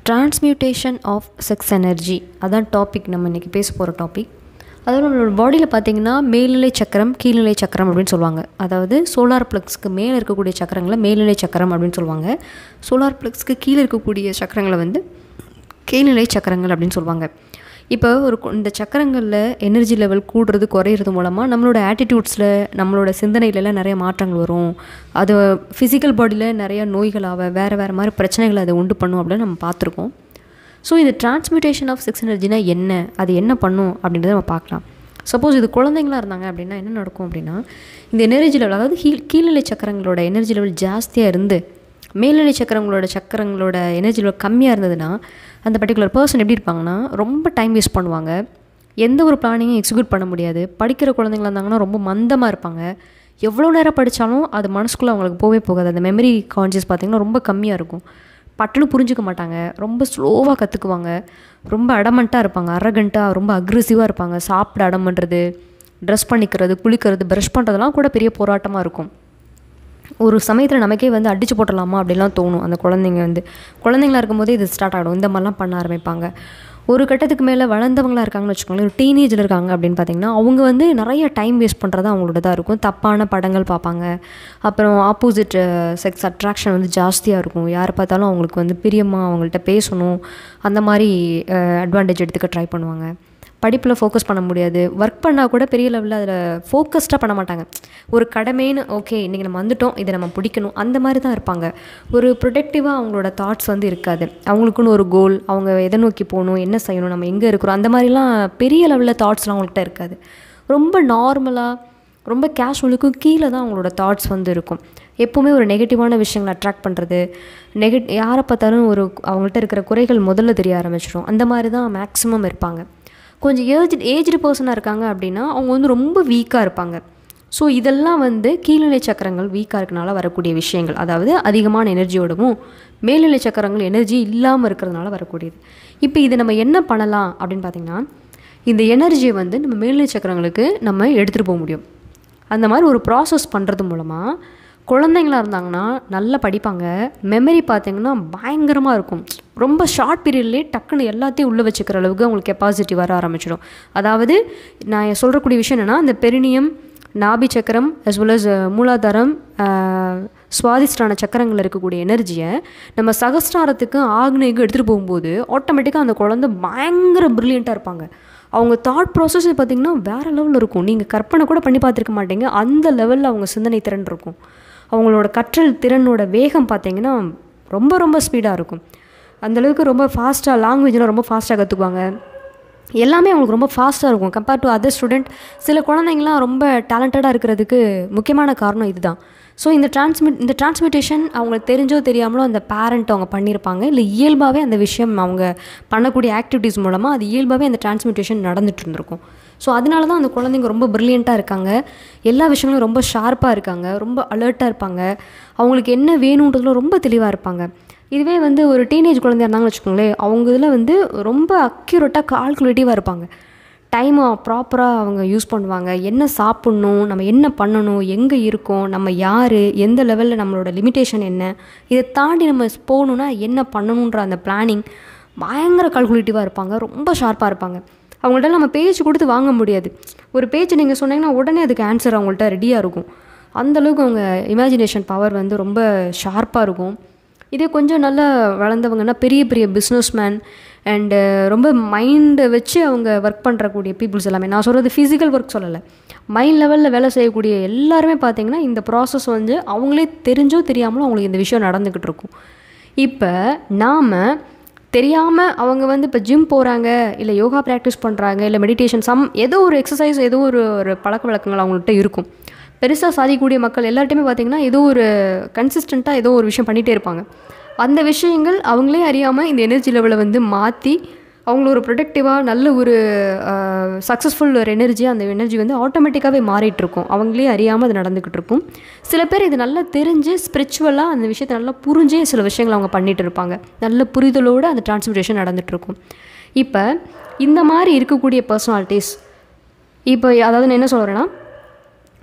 Transmutation of sex energy அதான் topic. நம்ம இன்றைக்கி பேச போகிற டாபிக். அதாவது நம்மளோட பாடியில் பார்த்திங்கன்னா மேல்நிலை சக்கரம் கீழ்நிலை சக்கரம் அப்படின்னு சொல்லுவாங்க. அதாவது சோலார் ப்ளக்ஸ்க்கு மேலே இருக்கக்கூடிய சக்கரங்களை மேல்நிலை சக்கரம் அப்படின்னு சொல்லுவாங்க. சோலார் ப்ளக்ஸ்க்கு கீழே இருக்கக்கூடிய சக்கரங்களை வந்து கீழ்நிலை சக்கரங்கள் அப்படின்னு சொல்லுவாங்க. இப்போ இந்த சக்கரங்களில் எனர்ஜி லெவல் கூடுறது குறையிறது மூலமாக நம்மளோட ஆட்டிடியூட்ஸில் நம்மளோட சிந்தனையிலலாம் நிறைய மாற்றங்கள் வரும். அது ஃபிசிக்கல் பாடியில் நிறைய நோய்களாக வேறு மாதிரி பிரச்சனைகளை அதை உண்டு பண்ணும் அப்படின்னு நம்ம பார்த்துருக்கோம். ஸோ இது டிரான்ஸ்மியூட்டேஷன் ஆஃப் செக்ஸ் எனர்ஜினா என்ன, அது என்ன பண்ணும் அப்படின்றத நம்ம பார்க்கலாம். சப்போஸ் இது குழந்தைங்களாக இருந்தாங்க அப்படின்னா என்ன நடக்கும் அப்படின்னா, இந்த எனர்ஜி லெவல் அதாவது கீழ்நிலை சக்கரங்களோட எனர்ஜி லெவல் ஜாஸ்தியாக இருந்து மேல்நிலை சக்கரங்களோட எனர்ஜி லெவல் கம்மியாக இருந்ததுன்னா அந்த பர்டிகுலர் பர்சன் எப்படி இருப்பாங்கன்னா ரொம்ப டைம் வேஸ்ட் பண்ணுவாங்க. எந்த ஒரு பிளானிங்கும் எக்ஸிக்யூட் பண்ண முடியாது. படிக்கிற குழந்தைங்களா இருந்தாங்கன்னா ரொம்ப மந்தமாக இருப்பாங்க. எவ்வளோ நேரம் படித்தாலும் அது மனசுக்குள்ளே அவங்களுக்கு போகாது. அந்த மெமரி கான்ஷியஸ் பார்த்திங்கன்னா ரொம்ப கம்மியாக இருக்கும். பட்டுன்னு புரிஞ்சிக்க மாட்டாங்க. ரொம்ப ஸ்லோவாக கற்றுக்குவாங்க. ரொம்ப அடமெண்ட்டாக இருப்பாங்க. அரகண்ட்டாக ரொம்ப அக்ரெசிவாக இருப்பாங்க. சாப்பிட அடம் பண்ணுறது, ட்ரெஸ் பண்ணிக்கிறது, குளிக்கிறது, ப்ரஷ் பண்ணுறதுலாம் கூட பெரிய போராட்டமாக இருக்கும். ஒரு சமயத்தில் நமக்கே வந்து அடித்து போட்டலாமா அப்படிலாம் தோணும். அந்த குழந்தைங்களா இருக்கும்போதே இது ஸ்டார்ட் ஆகிடும். இந்த மாதிரிலாம் பண்ண ஆரம்பிப்பாங்க. ஒரு கட்டத்துக்கு மேலே வளர்ந்தவங்களாக இருக்காங்கன்னு வச்சுக்கோங்களேன், ஒரு டீனேஜில் இருக்காங்க அப்படின்னு பார்த்திங்கன்னா அவங்க வந்து நிறைய டைம் வேஸ்ட் பண்ணுறது அவங்களோட தான் இருக்கும். தப்பான படங்கள் பார்ப்பாங்க. அப்புறம் ஆப்போசிட் செக்ஸ் அட்ராக்ஷன் வந்து ஜாஸ்தியாக இருக்கும். யார் பார்த்தாலும் அவங்களுக்கு வந்து பிரியமாக அவங்கள்ட்ட பேசணும், அந்த மாதிரி அட்வான்டேஜ் எடுத்துக்க ட்ரை பண்ணுவாங்க. படிப்பில் ஃபோக்கஸ் பண்ண முடியாது. ஒர்க் பண்ணால் கூட பெரிய லெவலில் அதில் ஃபோக்கஸ்டாக பண்ண மாட்டாங்க. ஒரு கடமைன்னு ஓகே இன்றைக்கி நம்ம வந்துட்டோம், இதை நம்ம பிடிக்கணும், அந்த மாதிரி தான் இருப்பாங்க. ஒரு ப்ரொடக்டிவாக அவங்களோட தாட்ஸ் வந்து இருக்காது. அவங்களுக்குன்னு ஒரு கோல், அவங்க எதை நோக்கி போகணும், என்ன செய்யணும், நம்ம எங்கே இருக்கிறோம், அந்த மாதிரிலாம் பெரிய லெவலில் தாட்ஸ்லாம் அவங்கள்ட்ட இருக்காது. ரொம்ப நார்மலாக ரொம்ப கேஷுவலுக்கும் கீழே தான் அவங்களோட தாட்ஸ் வந்து இருக்கும். எப்போவுமே ஒரு நெகட்டிவான விஷயங்களை அட்ராக்ட் பண்ணுறது, யாரை பார்த்தாலும் அவங்கள்ட்ட இருக்கிற குறைகள் முதல்ல தெரிய ஆரம்பிச்சிடும். அந்த மாதிரி தான் மேக்ஸிமம் இருப்பாங்க. கொஞ்சம் ஏஜ்டு பர்சனாக இருக்காங்க அப்படின்னா அவங்க வந்து ரொம்ப வீக்காக இருப்பாங்க. ஸோ இதெல்லாம் வந்து கீழ்நிலை சக்கரங்கள் வீக்காக இருக்கனால வரக்கூடிய விஷயங்கள். அதாவது அதிகமான எனர்ஜியோடவும் மேல்நிலை சக்கரங்கள் எனர்ஜி இல்லாமல் இருக்கிறதுனால வரக்கூடியது. இப்போ இதை நம்ம என்ன பண்ணலாம் அப்படின்னு பார்த்திங்கன்னா, இந்த எனர்ஜியை வந்து நம்ம மேல்நிலை சக்கரங்களுக்கு நம்ம எடுத்துகிட்டு போக முடியும். அந்த மாதிரி ஒரு ப்ராசஸ் பண்ணுறது மூலமாக குழந்தைங்களாக இருந்தாங்கன்னா நல்லா படிப்பாங்க. மெமரி பார்த்திங்கன்னா பயங்கரமாக இருக்கும். ரொம்ப ஷார்ட் பீரியட்லேயே டக்குன்னு எல்லாத்தையும் உள்ளே வச்சுக்கிற அளவுக்கு அவங்களுக்கு கெப்பாசிட்டி வர ஆரம்பிச்சிடும். அதாவது நான் சொல்கிறக்கூடிய விஷயம் என்னென்னா, இந்த பெரினியம், நாபி சக்கரம் அஸ் வெல் அஸ் மூலாதாரம், சுவாதிஷ்டான சக்கரங்களில் இருக்கக்கூடிய எனர்ஜியை நம்ம சகஸ்டாரத்துக்கு ஆக்னேயுக்கு எடுத்துகிட்டு போகும்போது ஆட்டோமேட்டிக்காக அந்த குழந்தை பயங்கர ப்ரில்லியண்ட்டாக இருப்பாங்க. அவங்க தாட் ப்ராசஸ் பார்த்திங்கன்னா வேறு லெவலில் இருக்கும். நீங்கள் கற்பனை கூட பண்ணி பார்த்துருக்க மாட்டீங்க. அந்த லெவலில் அவங்க சிந்தனை திறன் இருக்கும். அவங்களோட கற்றல் திறனோட வேகம் பார்த்திங்கன்னா ரொம்ப ஸ்பீடாக இருக்கும். அந்தளவுக்கு ரொம்ப ஃபாஸ்ட்டாக லாங்குவேஜ்லாம் ரொம்ப ஃபாஸ்ட்டாக கற்றுக்குவாங்க. எல்லாமே அவங்களுக்கு ரொம்ப ஃபாஸ்ட்டாக இருக்கும் கம்பேர் டு அதர் ஸ்டூடெண்ட். சில குழந்தைங்களாம் ரொம்ப டேலண்டடாக இருக்கிறதுக்கு முக்கியமான காரணம் இதுதான். ஸோ இந்த டிரான்ஸ்மியூட்டேஷன் அவங்களுக்கு தெரிஞ்சோ தெரியாமலோ அந்த பேரண்ட் அவங்க பண்ணியிருப்பாங்க. இல்லை இயல்பாகவே அந்த விஷயம் அவங்க பண்ணக்கூடிய ஆக்டிவிட்டீஸ் மூலமாக அது இயல்பாகவே அந்த டிரான்ஸ்மியூட்டேஷன் நடந்துகிட்டு இருந்திருக்கும். ஸோ அதனால தான் அந்த குழந்தைங்க ரொம்ப ப்ரில்லியண்ட்டாக இருக்காங்க. எல்லா விஷயங்களும் ரொம்ப ஷார்ப்பாக இருக்காங்க. ரொம்ப அலர்ட்டாக இருப்பாங்க. அவங்களுக்கு என்ன வேணுன்றதுல ரொம்ப தெளிவாக இருப்பாங்க. இதுவே வந்து ஒரு டீனேஜ் குழந்தையாக இருந்தாங்கன்னு வச்சுக்கோங்களேன், அவங்க இதில் வந்து ரொம்ப அக்யூரேட்டாக கால்குலேட்டிவாக இருப்பாங்க. டைமை ப்ராப்பராக அவங்க யூஸ் பண்ணுவாங்க. என்ன சாப்பிட்ணும், நம்ம என்ன பண்ணணும், எங்கே இருக்கோம், நம்ம யார், எந்த லெவலில் நம்மளோட லிமிட்டேஷன் என்ன, இதை தாண்டி நம்ம போகணுன்னா என்ன பண்ணணுன்ற அந்த பிளானிங் பயங்கர கால்குலேட்டிவாக இருப்பாங்க. ரொம்ப ஷார்ப்பாக இருப்பாங்க. அவங்கள்ட்ட நம்ம பேச்சு கொடுத்து வாங்க முடியாது. ஒரு பேச்சு நீங்கள் சொன்னீங்கன்னா உடனே அதுக்கு ஆன்சர் அவங்கள்ட்ட ரெடியாக இருக்கும். அந்தளவுக்கு அவங்க இமேஜினேஷன் பவர் வந்து ரொம்ப ஷார்ப்பாக இருக்கும். இதே கொஞ்சம் நல்லா வளர்ந்தவங்கன்னா பெரிய பிஸ்னஸ்மேன் அண்டு ரொம்ப மைண்டை வச்சு அவங்க ஒர்க் பண்ணுறக்கூடிய பீப்புள்ஸ் எல்லாமே, நான் சொல்கிறது ஃபிசிக்கல் ஒர்க் சொல்லலை, மைண்ட் லெவலில் வேலை செய்யக்கூடிய எல்லாருமே பார்த்திங்கன்னா இந்த ப்ராசஸ் வந்து அவங்களே தெரிஞ்சோ தெரியாமலோ அவங்களுக்கு இந்த விஷயம் நடந்துக்கிட்டு இருக்கும். இப்போ நாம் தெரியாமல் அவங்க வந்து இப்போ ஜிம் போகிறாங்க, இல்லை யோகா ப்ராக்டிஸ் பண்ணுறாங்க, இல்லை மெடிடேஷன் ஏதோ ஒரு எக்ஸசைஸ், ஏதோ ஒரு பழக்க வழக்கங்கள் அவங்கள்ட்ட இருக்கும். பெருசாக சாதிக்கக்கூடிய மக்கள் எல்லார்ட்டையுமே பார்த்திங்கன்னா ஏதோ ஒரு கன்சிஸ்டண்ட்டாக ஏதோ ஒரு விஷயம் பண்ணிகிட்டே இருப்பாங்க. அந்த விஷயங்கள் அவங்களே அறியாமல் இந்த எனர்ஜி லெவலை வந்து மாற்றி அவங்கள ஒரு ப்ரொடக்டிவாக நல்ல ஒரு சக்ஸஸ்ஃபுல் ஒரு எனர்ஜியாக அந்த எனர்ஜி வந்து ஆட்டோமேட்டிக்காகவே மாறிட்டுருக்கும். அவங்களே அறியாமல் அது நடந்துக்கிட்டு இருக்கும். சில பேர் இது நல்லா தெரிஞ்சு ஸ்பிரிச்சுவலாக அந்த விஷயத்தை நல்லா புரிஞ்சே சில விஷயங்கள் அவங்க பண்ணிகிட்டு இருப்பாங்க. நல்ல புரிதலோடு அந்த டிரான்ஸ்மியூட்டேஷன் நடந்துகிட்ருக்கும். இப்போ இந்த மாதிரி இருக்கக்கூடிய பர்சனாலிட்டிஸ், இப்போ அதாவது நான் என்ன சொல்கிறேன்னா,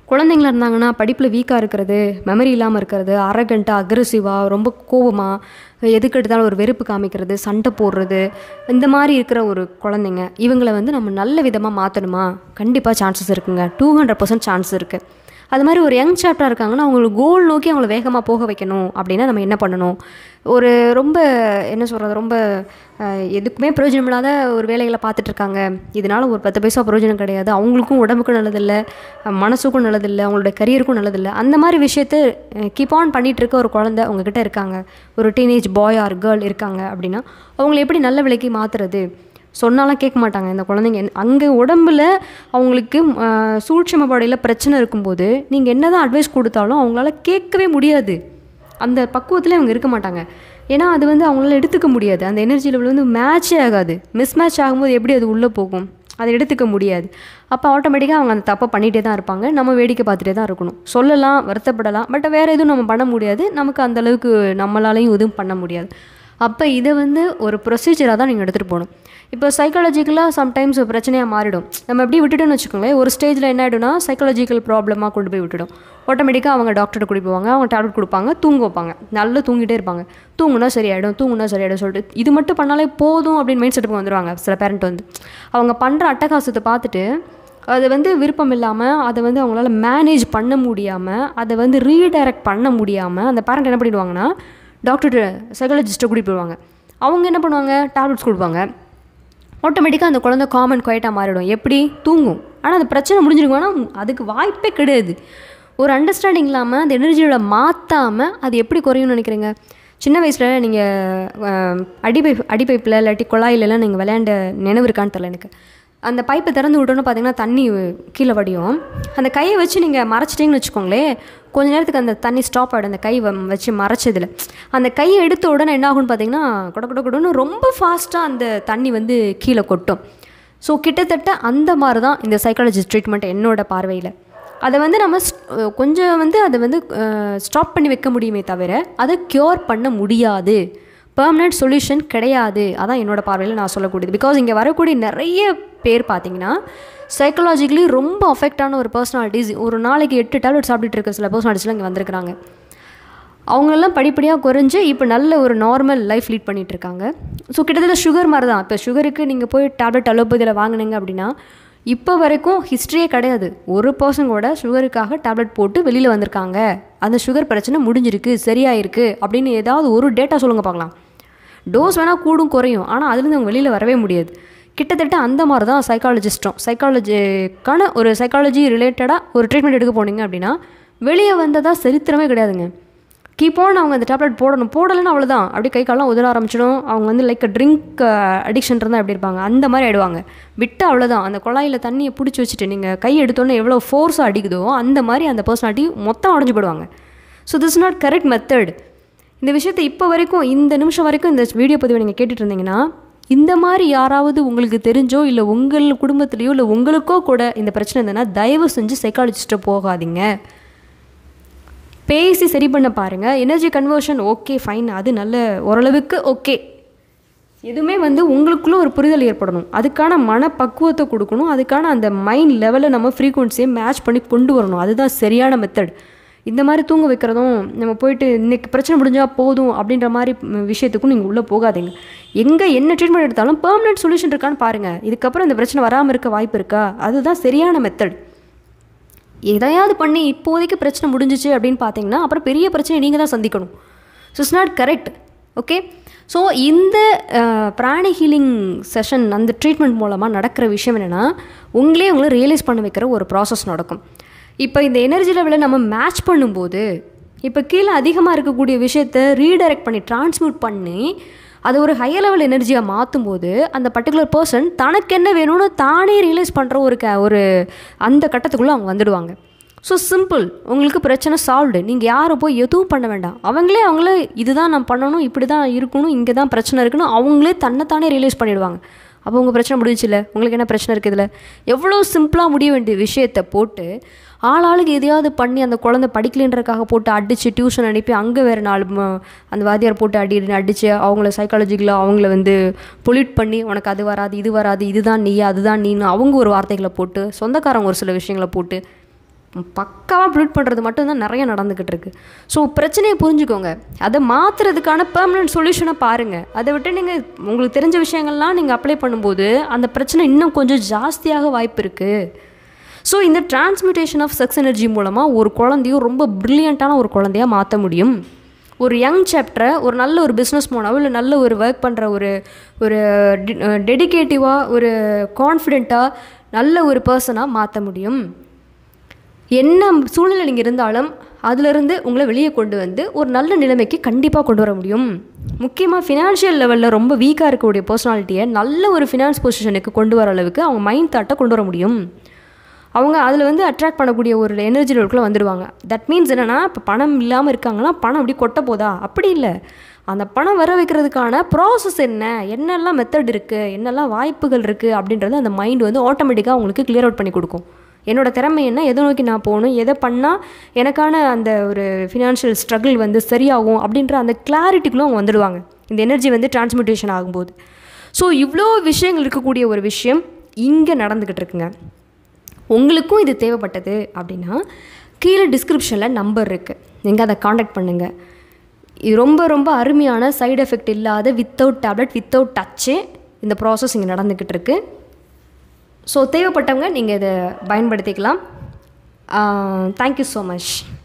குழந்தைங்களா இருந்தாங்கன்னா படிப்பில் வீக்காக இருக்கிறது, மெமரி இல்லாமல் இருக்கிறது, அரகண்ட்டாக அக்ரெசிவாக ரொம்ப கோபமாக எதுக்கு எடுத்தாலும் ஒரு வெறுப்பு காமிக்கிறது, சண்டை போடுறது, இந்த மாதிரி இருக்கிற ஒரு குழந்தைங்க இவங்களை வந்து நம்ம நல்ல விதமாக மாற்றணுமா? கண்டிப்பாக சான்சஸ் இருக்குங்க. 200% சான்ஸ் இருக்குது. அது மாதிரி ஒரு யங் சாப்டராக இருக்காங்கன்னா அவங்களுக்கு கோல் நோக்கி அவங்கள வேகமாக போக வைக்கணும் அப்படின்னா நம்ம என்ன பண்ணணும்? ஒரு ரொம்ப என்ன சொல்கிறது, ரொம்ப எதுக்குமே பிரயோஜனம் இல்லாத ஒரு வேலைகளை பார்த்துட்ருக்காங்க, இதனால் ஒரு 10 பைசா பிரயோஜனம் கிடையாது, அவங்களுக்கும் உடம்புக்கும் நல்லதில்லை, மனசுக்கும் நல்லதில்லை, அவங்களோட கரியருக்கும் நல்லதில்லை, அந்த மாதிரி விஷயத்தை கீப் ஆன் பண்ணிகிட்டு இருக்க ஒரு குழந்தை உங்ககிட்ட இருக்காங்க, ஒரு டீனேஜ் பாய் ஆர் கேர்ள் இருக்காங்க அப்படின்னா அவங்கள எப்படி நல்ல விலைக்கு மாற்றுறது? சொன்னாலாம் கேட்க மாட்டாங்க இந்த குழந்தைங்க. அங்கே உடம்பில் அவங்களுக்கு சூட்சும பாடியில் பிரச்சனை இருக்கும்போது நீங்கள் என்ன தான் அட்வைஸ் கொடுத்தாலும் அவங்களால கேட்கவே முடியாது. அந்த பக்குவத்தில் அவங்க இருக்க மாட்டாங்க. ஏன்னா அது வந்து அவங்களால எடுத்துக்க முடியாது. அந்த எனர்ஜி லெவல் வந்து மேட்சே ஆகாது. மிஸ் மேட்ச் ஆகும்போது எப்படி அது உள்ளே போகும்? அதை எடுத்துக்க முடியாது. அப்போ ஆட்டோமேட்டிக்காக அவங்க அந்த தப்பை பண்ணிகிட்டே தான் இருப்பாங்க. நம்ம வேடிக்கை பார்த்துட்டே தான் இருக்கணும். சொல்லலாம், வருத்தப்படலாம், பட் வேறு எதுவும் நம்ம பண்ண முடியாது. நமக்கு அந்தளவுக்கு நம்மளாலையும் எதுவும் பண்ண முடியாது. அப்போ இதை வந்து ஒரு ப்ரொசீஜராக தான் நீங்கள் எடுத்துகிட்டு போகணும். இப்போ சைக்காலஜிக்கலாக சம்டைம்ஸ் பிரச்சனையாக மாறிடும். நம்ம எப்படி விட்டுட்டோன்னு வச்சுக்கோங்களேன், ஒரு ஸ்டேஜில் என்ன ஆகிடும்னா சைக்காலஜிக்கல் ப்ராப்ளமாக கொண்டு போய் விட்டுடும். ஆட்டோமேட்டிக்காக அவங்க டாக்டர்கிட்ட கூட்டி போவாங்க, அவங்க டேப்லெட் கொடுப்பாங்க, தூங்க வைப்பாங்க, நல்லா தூங்கிட்டே இருப்பாங்க. தூங்குனா சரியாயிடும் சொல்லிட்டு இது மட்டும் பண்ணாலே போதும் அப்படின்னு மைண்ட் செட்டுக்கு வந்துடுவாங்க. சில பேரண்ட் வந்து அவங்க பண்ணுற அட்டகாசத்தை பார்த்துட்டு அதை வந்து விருப்பம் இல்லாமல், அதை வந்து அவங்களால மேனேஜ் பண்ண முடியாமல், அதை வந்து ரீடைரக்ட் பண்ண முடியாமல் அந்த பேரண்ட் என்ன பண்ணிடுவாங்கன்னா டாக்டர்கிட்ட சைக்காலஜிஸ்ட்டை கூட்டிகிட்டு போவாங்க. அவங்க என்ன பண்ணுவாங்க, டேப்லெட்ஸ் கொடுப்பாங்க. ஆட்டோமேட்டிக்காக அந்த குழந்தை காமன் குவைட்டாக மாறிடும். எப்படி? தூங்கும். ஆனால் அந்த பிரச்சனை முடிஞ்சிருக்குன்னா அதுக்கு வாய்ப்பே கிடையாது. ஒரு அண்டர்ஸ்டாண்டிங் இல்லாமல் அந்த எனர்ஜியோட மாற்றாமல் அது எப்படி குறையும்னு நினைக்கிறீங்க? சின்ன வயசில் நீங்கள் அடிப்பைப்பில் இல்லாட்டி குழாயிலெல்லாம் நீங்கள் விளையாண்ட நினைவு இருக்கான்னு தெரியல எனக்கு. அந்த பைப்பை திறந்து விட்டோன்னு பார்த்தீங்கன்னா தண்ணி கீழே வடியும். அந்த கையை வச்சு நீங்கள் மறைச்சிட்டிங்கன்னு வச்சுக்கோங்களேன், கொஞ்ச நேரத்துக்கு அந்த தண்ணி ஸ்டாப் ஆகிடும். அந்த கை வச்சு மறைச்சதில் அந்த கையை எடுத்த உடனே என்ன ஆகும்னு பார்த்தீங்கன்னா கொடன்னு ரொம்ப ஃபாஸ்ட்டாக அந்த தண்ணி வந்து கீழே கொட்டும். ஸோ கிட்டத்தட்ட அந்த மாதிரி தான் இந்த சைக்காலஜிஸ்ட் ட்ரீட்மெண்ட் என்னோட பார்வையில். அதை வந்து நம்ம கொஞ்சம் வந்து அதை வந்து ஸ்டாப் பண்ணி வைக்க முடியுமே தவிர அதை க்யூர் பண்ண முடியாது. பெர்மனெண்ட் சொல்யூஷன் கிடையாது. அதான் என்னோடய பார்வையில் நான் சொல்லக்கூடியது. பிகாஸ் இங்கே வரக்கூடிய நிறைய பேர் பார்த்தீங்கன்னா சைக்காலஜிக்கலி ரொம்ப அஃபெக்டான ஒரு பர்சனாலிட்டிஸ், ஒரு நாளைக்கு 8 டேப்லெட் சாப்பிட்டுட்டு இருக்க சில பர்சனாலிட்டிஸ்லாம் இங்கே வந்திருக்கிறாங்க. அவங்களெல்லாம் படிப்படியாக குறைஞ்சி இப்போ நல்ல ஒரு நார்மல் லைஃப் லீட் பண்ணிகிட்ருக்காங்க. ஸோ கிட்டத்தட்ட சுகர் மாதிரி தான். இப்போ சுகருக்கு நீங்கள் போய் டேப்லெட் அலோபதியில் வாங்கினீங்க அப்படின்னா இப்போ வரைக்கும் ஹிஸ்ட்ரியே கிடையாது. ஒரு பர்சன் கூட சுகருக்காக டேப்லெட் போட்டு வெளியில் வந்திருக்காங்க, அந்த சுகர் பிரச்சனை முடிஞ்சிருக்கு, சரியாயிருக்கு அப்படின்னு ஏதாவது ஒரு டேட்டா சொல்லுங்கள் பார்க்கலாம். டோஸ் வேணால் கூடும் குறையும், ஆனால் அதுலேருந்து அவங்க வெளியில் வரவே முடியாது. கிட்டத்தட்ட அந்த மாதிரி தான் சைக்காலஜிக்கான ஒரு சைக்காலஜி ரிலேட்டடாக ஒரு ட்ரீட்மெண்ட் எடுக்க போனீங்க அப்படின்னா வெளியே வந்ததாக சரித்திரமே கிடையாதுங்க. கீப்போன் அவங்க அந்த டேப்லெட் போடலைன்னு அவ்வளோதான், அப்படியே கை காலெலாம் உதற ஆரம்பிச்சிடும். அவங்க வந்து லைக் ட்ரிங்க் அடிக்ஷன் இருந்தால் எப்படி இருப்பாங்க அந்த மாதிரி ஆகிடுவாங்க. விட்டு அவ்வளோதான், அந்த குழாயில் தண்ணியை பிடிச்சி வச்சுட்டு நீங்கள் கை எடுத்தோன்னே எவ்வளோ ஃபோர்ஸாக அடிக்குதோ அந்த மாதிரி அந்த பர்சனாலிட்டி மொத்தம் உடஞ்சி போடுவாங்க. So this is not correct method. இந்த விஷயத்தை இப்போ வரைக்கும் இந்த நிமிஷம் வரைக்கும் இந்த வீடியோ பதிவை நீங்கள் கேட்டுட்டு இருந்தீங்கன்னா இந்த மாதிரி யாராவது உங்களுக்கு தெரிஞ்சோ இல்லை உங்கள் குடும்பத்துலேயோ இல்லை உங்களுக்கோ கூட இந்த பிரச்சனை இருந்ததுன்னா தயவு செஞ்சு சைக்காலஜிஸ்ட்டை போகாதீங்க. பேசி சரி பண்ண பாருங்கள். எனர்ஜி கன்வர்ஷன் ஓகே ஃபைன், அது நல்ல ஓரளவுக்கு ஓகே. எதுவுமே வந்து உங்களுக்குள்ளே ஒரு புரிதல் ஏற்படணும், அதுக்கான மனப்பக்குவத்தை கொடுக்கணும், அதுக்கான அந்த மைண்ட் லெவலில் நம்ம ஃப்ரீக்குவன்சியை மேட்ச் பண்ணி கொண்டு வரணும். அதுதான் சரியான மெத்தட். இந்த மாதிரி தூங்க வைக்கிறதும் நம்ம போயிட்டு இன்றைக்கி பிரச்சனை முடிஞ்சால் போதும் அப்படின்ற மாதிரி விஷயத்துக்கும் நீங்கள் உள்ளே போகாதீங்க. எங்கே என்ன ட்ரீட்மெண்ட் எடுத்தாலும் பெர்மனெண்ட் சொல்யூஷன் இருக்கான்னு பாருங்கள். இதுக்கப்புறம் இந்த பிரச்சனை வராமல் இருக்க வாய்ப்பு இருக்கா, அதுதான் சரியான மெத்தட். எதையாவது பண்ணி இப்போதைக்கு பிரச்சனை முடிஞ்சிச்சு அப்படின்னு பார்த்தீங்கன்னா அப்புறம் பெரிய பிரச்சனை நீங்கள் தான் சந்திக்கணும். So it's not correct. Okay, so இந்த பிராணி ஹீலிங் செஷன் அந்த ட்ரீட்மெண்ட் மூலமாக நடக்கிற விஷயம் என்னென்னா உங்களே உங்களை ரியலைஸ் பண்ண வைக்கிற ஒரு ப்ராசஸ் நடக்கும். இப்போ இந்த எனர்ஜி லெவலில் நம்ம மேட்ச் பண்ணும்போது இப்போ கீழே அதிகமாக இருக்கக்கூடிய விஷயத்தை ரீடைரக்ட் பண்ணி டிரான்ஸ்மியூட் பண்ணி அது ஒரு ஹையர் லெவல் எனர்ஜியாக மாற்றும் போது அந்த பர்டிகுலர் பர்சன் தனக்கு என்ன வேணும்னு தானே ரியலைஸ் பண்ணுற ஒரு அந்த கட்டத்துக்குள்ளே அவங்க வந்துடுவாங்க. ஸோ சிம்பிள், உங்களுக்கு பிரச்சனை சால்வ்டு. நீங்கள் யாரும் போய் எதுவும் பண்ண வேண்டாம். அவங்களே இதுதான் நான் பண்ணணும், இப்படி தான் இருக்கணும், இங்கே தான் பிரச்சனை இருக்குன்னு அவங்களே தன்னைத்தானே ரியலைஸ் பண்ணிவிடுவாங்க. அப்போ உங்கள் பிரச்சனை முடிஞ்சில்ல, உங்களுக்கு என்ன பிரச்சனை இருக்குது இதில்? எவ்வளோ சிம்பிளாக முடிய வேண்டிய விஷயத்தை போட்டு ஆளாளுக்கு எதையாவது பண்ணி அந்த குழந்தை படிக்கலைன்றக்காக போட்டு அடித்து டியூஷன் அனுப்பி அங்கே வேறு 4 அந்த வாத்தியார் போட்டு அடித்து அவங்கள சைக்காலஜிக்கலாக அவங்கள வந்து பொல்யூட் பண்ணி உனக்கு அது வராது இது வராது இதுதான் நீ அதுதான் நீன்னு அவங்க ஒரு வார்த்தைகளை போட்டு சொந்தக்காரங்க ஒரு சில விஷயங்களை போட்டு பக்காவாக பில்ட் பண்ணுறது மட்டும்தான் நிறைய நடந்துக்கிட்டு இருக்குது. ஸோ பிரச்சனையை புரிஞ்சுக்கோங்க, அதை மாற்றுறதுக்கான பெர்மனன்ட் சொல்யூஷனை பாருங்கள். அதை விட்டு நீங்கள் உங்களுக்கு தெரிஞ்ச விஷயங்கள்லாம் நீங்கள் அப்ளை பண்ணும்போது அந்த பிரச்சனை இன்னும் கொஞ்சம் ஜாஸ்தியாக வாய்ப்பு இருக்குது. ஸோ இந்த டிரான்ஸ்மியூட்டேஷன் ஆஃப் செக்ஸ் எனர்ஜி மூலமாக ஒரு குழந்தையும் ரொம்ப ப்ரில்லியண்ட்டான ஒரு குழந்தையாக மாற்ற முடியும். ஒரு யங் சாப்டரை ஒரு நல்ல ஒரு பிஸ்னஸ் மேனாவோ இல்லை நல்ல ஒரு ஒர்க் பண்ணுற ஒரு டெடிகேட்டிவாக ஒரு கான்ஃபிடெண்ட்டாக நல்ல ஒரு பர்சனாக மாற்ற முடியும். என்ன சூழ்நிலை நீங்கள் இருந்தாலும் அதிலிருந்து உங்களை வெளியே கொண்டு வந்து ஒரு நல்ல நிலைமைக்கு கண்டிப்பாக கொண்டு வர முடியும். முக்கியமாக ஃபினான்ஷியல் லெவலில் ரொம்ப வீக்காக இருக்கக்கூடிய பர்சனாலிட்டியை நல்ல ஒரு ஃபினான்ஸ் பொசிஷனுக்கு கொண்டு வர அளவுக்கு அவங்க மைண்ட் தாட்டை கொண்டு வர முடியும். அவங்க அதில் வந்து அட்ராக்ட் பண்ணக்கூடிய ஒரு எனர்ஜி லெவலுக்குள்ளே வந்துடுவாங்க. தட் மீன்ஸ் என்னென்னா, இப்போ பணம் இல்லாமல் இருக்காங்கன்னா பணம் அப்படி கொட்ட போதா, அப்படி இல்லை. அந்த பணம் வர வைக்கிறதுக்கான ப்ராசஸ் என்னெல்லாம் மெத்தட் இருக்குது, என்னெல்லாம் வாய்ப்புகள் இருக்குது அப்படின்றது அந்த மைண்ட் வந்து ஆட்டோமேட்டிக்காக அவங்களுக்கு கிளியர் அவுட் பண்ணி கொடுக்கும். என்னோடய திறமை என்ன, எதை நோக்கி நான் போகணும், எதை பண்ணால் எனக்கான அந்த ஒரு ஃபினான்ஷியல் ஸ்ட்ரகிள் வந்து சரியாகும் அப்படின்ற அந்த கிளாரிட்டிக்குள்ளே அவங்க வந்துடுவாங்க இந்த எனர்ஜி வந்து டிரான்ஸ்மியூட்டேஷன் ஆகும்போது. ஸோ இவ்வளோ விஷயங்கள் இருக்கக்கூடிய ஒரு விஷயம் இங்கே நடந்துக்கிட்டு இருக்குங்க. உங்களுக்கும் இது தேவைப்பட்டது அப்படின்னா கீழே டிஸ்கிரிப்ஷனில் நம்பர் இருக்குது, நீங்கள் அதை காண்டாக்ட் பண்ணுங்கள். இது ரொம்ப ரொம்ப அருமையான சைடு எஃபெக்ட் இல்லாத வித்தவுட் டேப்லெட் வித்தவுட் டச்சே இந்த ப்ராசஸ் இங்கே நடந்துக்கிட்டு இருக்குது. ஸோ தேவைப்பட்டவங்க நீங்கள் இதை பயன்படுத்திக்கலாம். Thank you so much.